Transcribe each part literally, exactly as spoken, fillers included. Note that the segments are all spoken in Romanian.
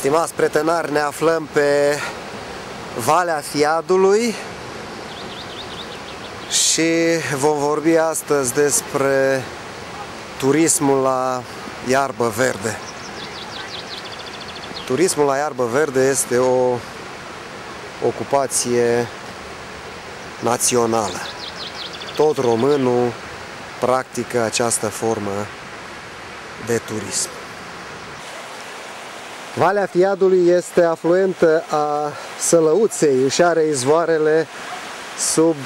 Stimați prietenari, ne aflăm pe Valea Fiadului și vom vorbi astăzi despre turismul la iarbă verde. Turismul la iarbă verde este o ocupație națională. Tot românul practică această formă de turism. Valea Fiadului este afluentă a Sălăuței, își are izvoarele sub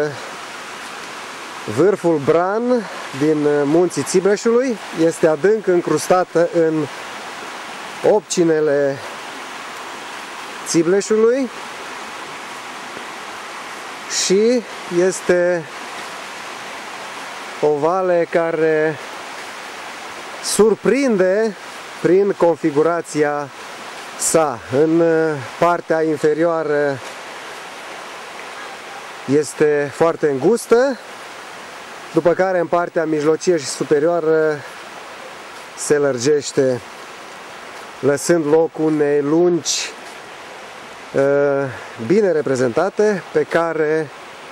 vârful Bran din munții Țibleșului, este adânc încrustată în opcinele Țibleșului și este o vale care surprinde prin configurația sa. În partea inferioară este foarte îngustă, după care în partea mijlocie și superioară se lărgește, lăsând loc unei lungi bine reprezentate, pe care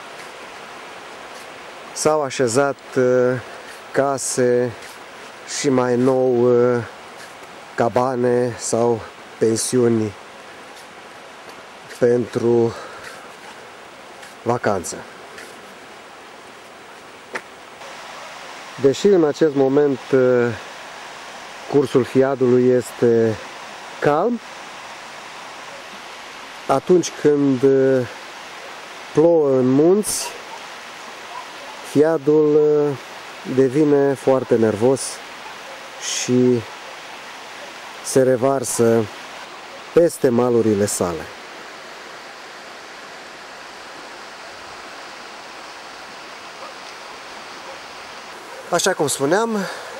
s-au așezat case și mai nou cabane sau pensiuni pentru vacanță. Deși în acest moment cursul Fiadului este calm, atunci când plouă în munți, Fiadul devine foarte nervos și se revarsă peste malurile sale. Așa cum spuneam,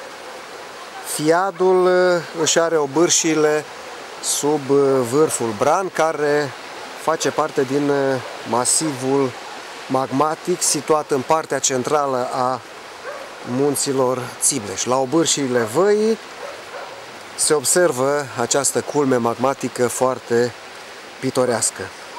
Fiadul își are obârșile sub vârful Bran, care face parte din masivul magmatic situat în partea centrală a munților Țibleș. La obârșile văii se observă această culme magmatică foarte pitorească.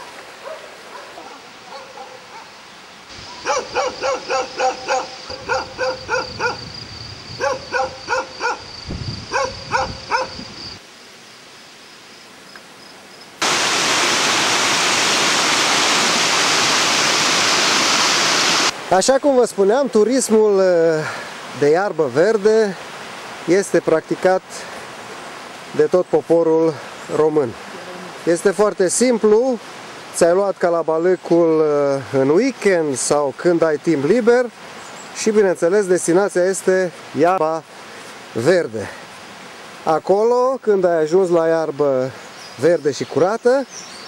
Așa cum vă spuneam, turismul de iarbă verde este practicat de tot poporul român. Este foarte simplu, ți-ai luat calabalâcul în weekend sau când ai timp liber și, bineînțeles, destinația este iarba verde. Acolo, când ai ajuns la iarbă verde și curată,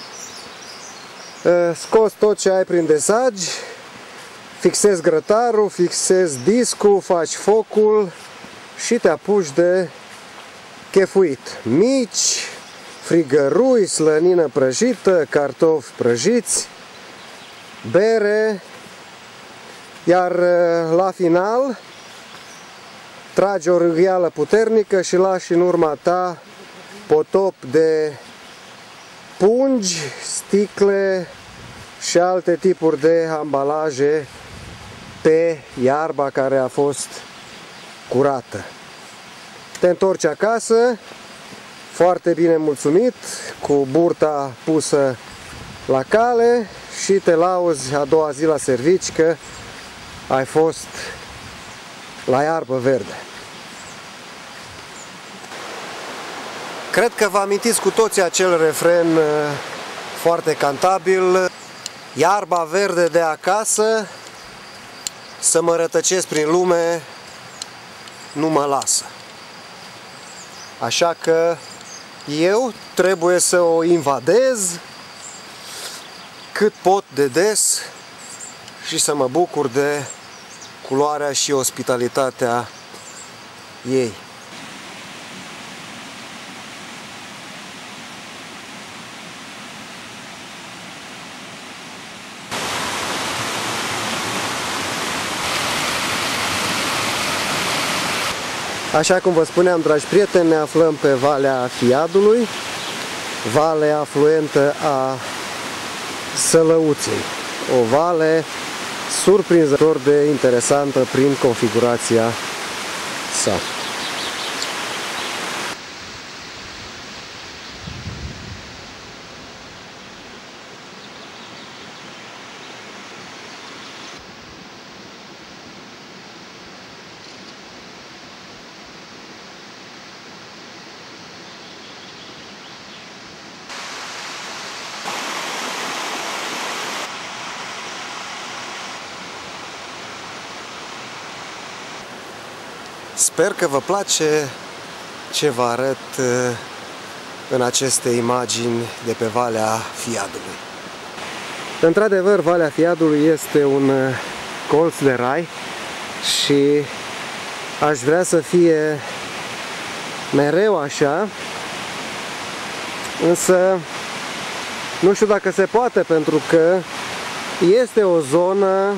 scoți tot ce ai prin desagi, fixezi grătarul, fixezi discul, faci focul și te apuci de chefuit. Mici, frigărui, slănină prăjită, cartofi prăjiți, bere, iar la final tragi o râgheală puternică și lași în urma ta potop de pungi, sticle și alte tipuri de ambalaje pe iarba care a fost curată. Te întorci acasă foarte bine mulțumit, cu burta pusă la cale și te lauzi a doua zi la servici că ai fost la iarbă verde. Cred că vă amintiți cu toții acel refren foarte cantabil: iarba verde de acasă, să mă rătăcesc prin lume, nu mă lasă. Așa că eu trebuie să o invadez cât pot de des și să mă bucur de culoarea și ospitalitatea ei. Așa cum vă spuneam, dragi prieteni, ne aflăm pe Valea Fiadului vale afluentă a Sălăuței. O vale surprinzător de interesantă prin configurația sa. Sper că vă place ce vă arăt în aceste imagini de pe Valea Fiadului. Într-adevăr, Valea Fiadului este un colț de rai și aș vrea să fie mereu așa, însă nu știu dacă se poate, pentru că este o zonă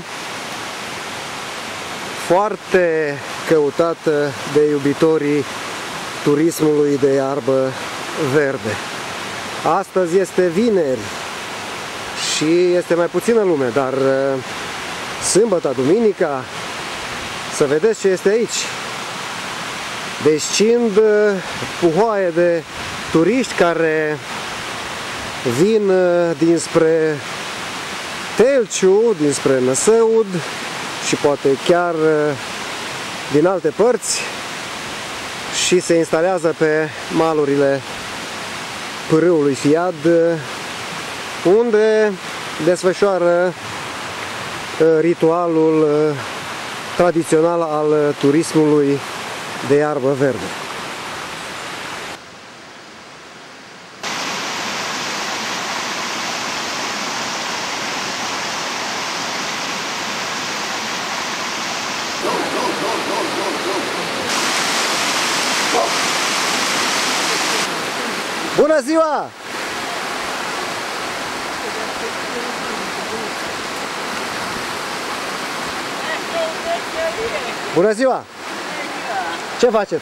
foarte căutată de iubitorii turismului de iarbă verde. Astăzi este vineri și este mai puțină lume, dar sâmbătă, duminica, să vedeți ce este aici. Descind puhoaie de turiști care vin dinspre Telciu, dinspre Năsăud și poate chiar din alte părți și se instalează pe malurile pârâului Fiad, unde desfășoară ritualul tradițional al turismului de iarbă verde. Bună ziua! Bună ziua! Ce faceți?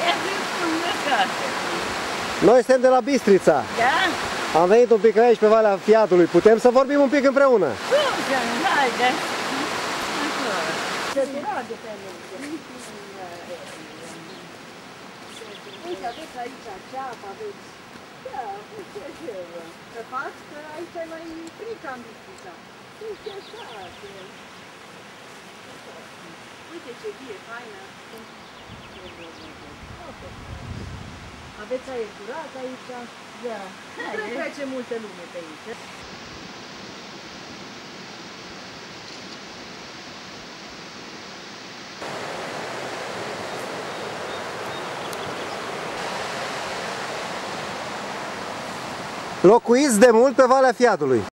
Noi suntem de la Bistrița. Da? Am venit un pic aici pe Valea Fiadului. Putem să vorbim un pic împreună? Haide! Uite, aveți aici ceapă, aveți... Da, uite ce vă. Că faci că aici e mai fric în Bistrița. Uite așa, că... Uite ce vie faină. Aveți aer curat aici? Da. Nu trece multă lume pe aici. Locuiți de mult pe Valea Fiadului.